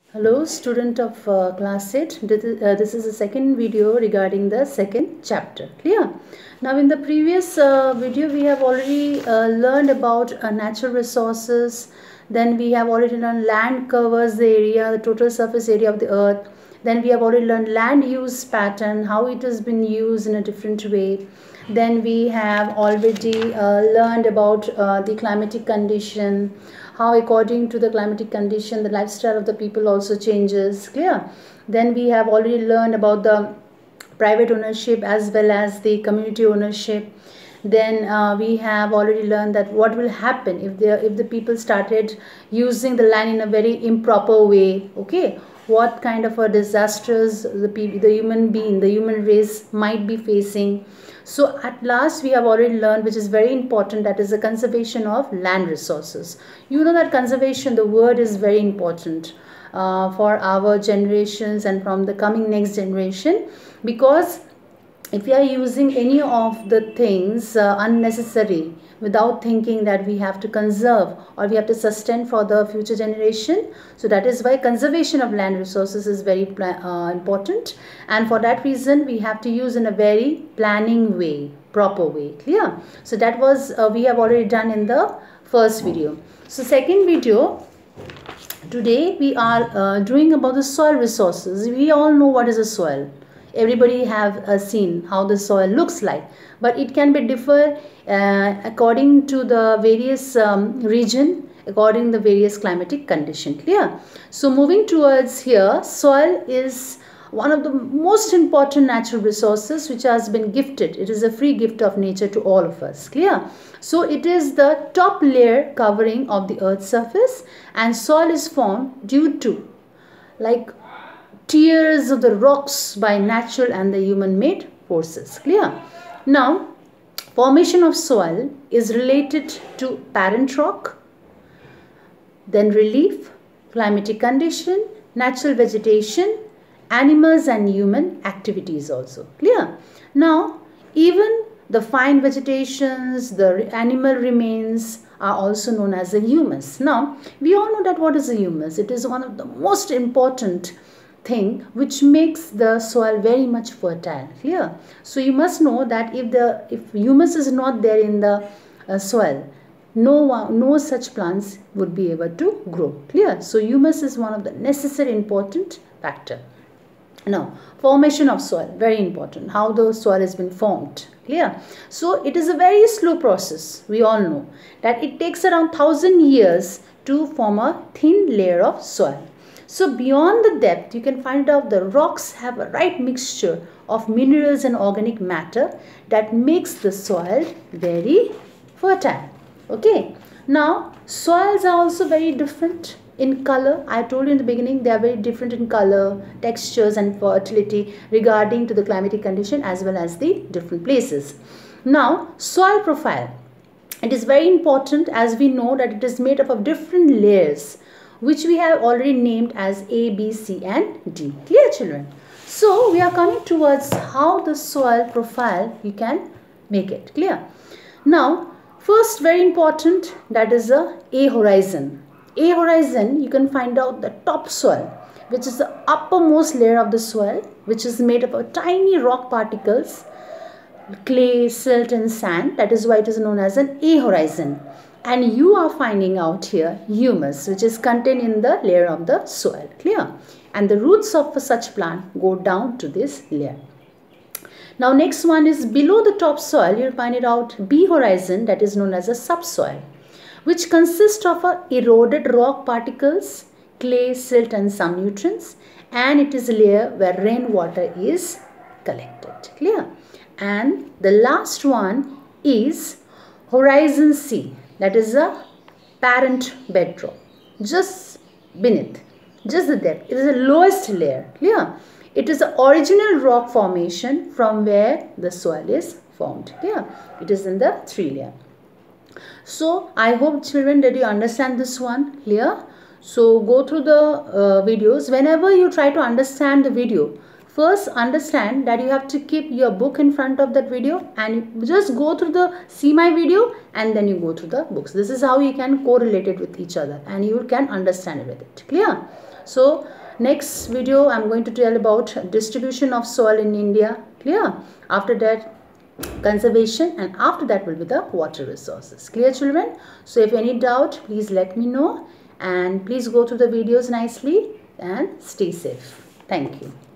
Hello student of class 8. This is the second video regarding the second chapter. Clear? Now in the previous video we have already learned about natural resources. Then we have already learned land covers the area, the total surface area of the earth. Then we have already learned land use pattern, how it has been used in a different way. Then we have already learned about the climatic condition, how according to the climatic condition the lifestyle of the people also changes. Clear? Then we have already learned about the private ownership as well as the community ownership. Then we have already learned that what will happen if the people started using the land in a very improper way. Okay, what kind of a disasters the human race might be facing. So at last we have already learned, which is very important, that is the conservation of land resources. You know that conservation, the word is very important for our generations and from the coming next generation, because if we are using any of the things unnecessary without thinking that we have to conserve or we have to sustain for the future generation, so that is why conservation of land resources is very important, and for that reason we have to use in a very planning way, proper way. Clear? So that was we have already done in the first video. So second video, today we are doing about the soil resources. We all know what is a soil. Everybody have seen how the soil looks like, but it can be differ according to the various region, according to the various climatic condition. Clear? So moving towards here, soil is one of the most important natural resources which has been gifted. It is a free gift of nature to all of us. Clear? So it is the top layer covering of the earth's surface, and soil is formed due to tears of the rocks by natural and the human made forces. Clear? Now formation of soil is related to parent rock, then relief, climatic condition, natural vegetation, animals and human activities also. Clear? Now even the fine vegetations, the animal remains are also known as the humus. Now we all know that what is the humus. It is one of the most important thing which makes the soil very much fertile. Clear? So you must know that if humus is not there in the soil, no such plants would be able to grow. Clear? So humus is one of the necessary important factor. Now formation of soil, very important, how the soil has been formed. Clear? So it is a very slow process. We all know that it takes around 1000 years to form a thin layer of soil. So beyond the depth, you can find out the rocks have a right mixture of minerals and organic matter that makes the soil very fertile. Okay. Now soils are also very different in color. I told you in the beginning they are very different in color, textures and fertility regarding to the climatic condition as well as the different places. Now soil profile. It is very important, as we know that it is made up of different layers, which we have already named as A, B, C and D. Clear, children? So we are coming towards how the soil profile you can make it. Clear? Now first, very important, that is a horizon. A horizon, you can find out the topsoil, which is the uppermost layer of the soil, which is made up of tiny rock particles, clay, silt and sand. That is why it is known as an A horizon. And you are finding out here humus, which is contained in the layer of the soil. Clear? And the roots of such plant go down to this layer. Now next one is below the topsoil. You'll find it out B horizon, that is known as a subsoil, which consists of eroded rock particles, clay, silt and some nutrients, and it is a layer where rainwater is collected. Clear? And the last one is horizon C, that is a parent bedrock, just beneath, just the depth. It is the lowest layer. Clear? It is the original rock formation from where the soil is formed. Clear? It is in the 3 layer. So I hope, children, that you understand this one. Clear? So go through the videos. Whenever you try to understand the video, first understand that you have to keep your book in front of that video and just go through see my video and then you go through the books. This is how you can correlate it with each other and you can understand it with it. Clear? So Next video I'm going to tell about distribution of soil in India. Clear? After that, conservation, and after that will be the water resources. Clear, children? So if any doubt, please let me know, and please go through the videos nicely and stay safe. Thank you.